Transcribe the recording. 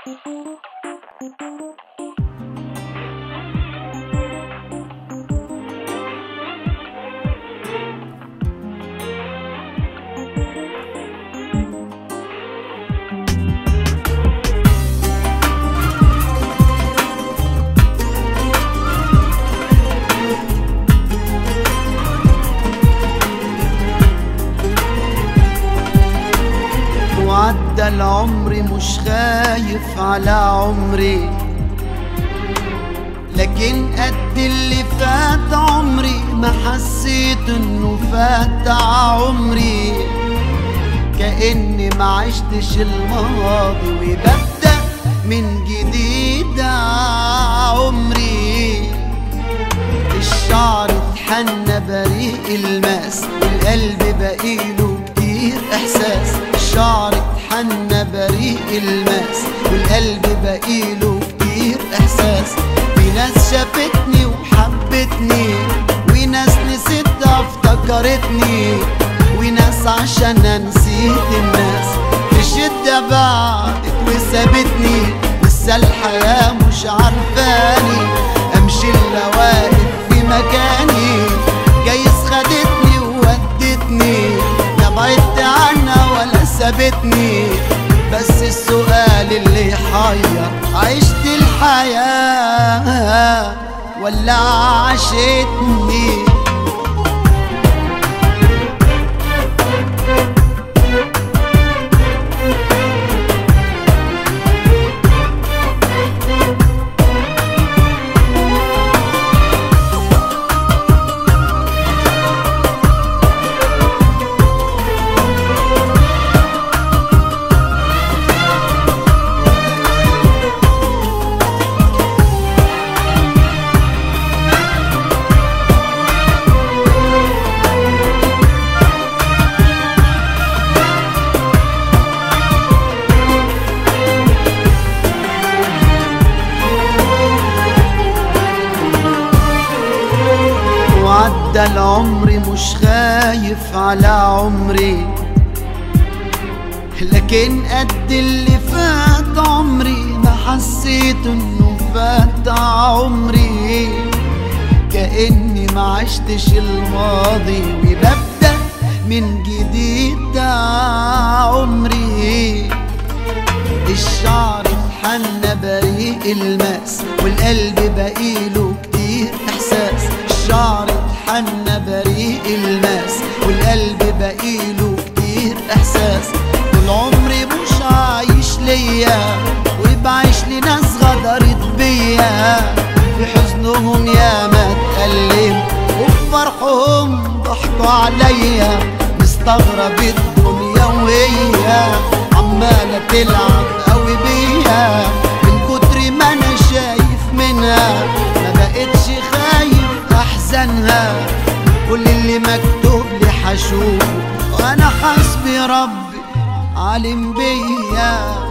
عدى العمر مش خايف على عمري، لكن قد اللي فات عمري ما حسيت انه فات عمري، كأني ما عشتش الماضي وببدأ من جديد عمري. الشعر اتحنى بريء الماس، القلب بقيله كتير احساس. الشعر اتحنى بريء الماس، والقلب بقيله كتير احساس. في ناس شافتني وحبتني، وناس نسيتها افتكرتني، وناس عشان نسيت الناس في الشدة بعدت وسابتني. لسه الحياة مش عارفاني، امشي الا واقف في مكاني. جايز خدتني وودتني، لا بعدت عنها ولا سابتني. بس السؤال اللي يحير، عشت الحياة ولا عاشتني؟ عدى العمر مش خايف على عمري، لكن قد اللي فات عمري ما حسيت انه فات عمري، كأني ما عشتش الماضي وببدأ من جديد عمري. الشعر اتحنى بريء الماس، والقلب بقيله كتير احساس. الشعر اتحنى بريء الماس، والقلب بقيله كتير احساس. طول عمري مش عايش ليا، وبعيش لناس غدرت بيا. في حزنهم ياما اتألم، وفي فرحهم ضحكوا عليا. مستغرب الدنيا وهي عمالة تلعب قوي بيا. من كتر ما انا شايف منها، ما بقتش خايف احزانها. كل اللي مكتوب لي حشوفه، وانا حسبي ربي عالم بيا.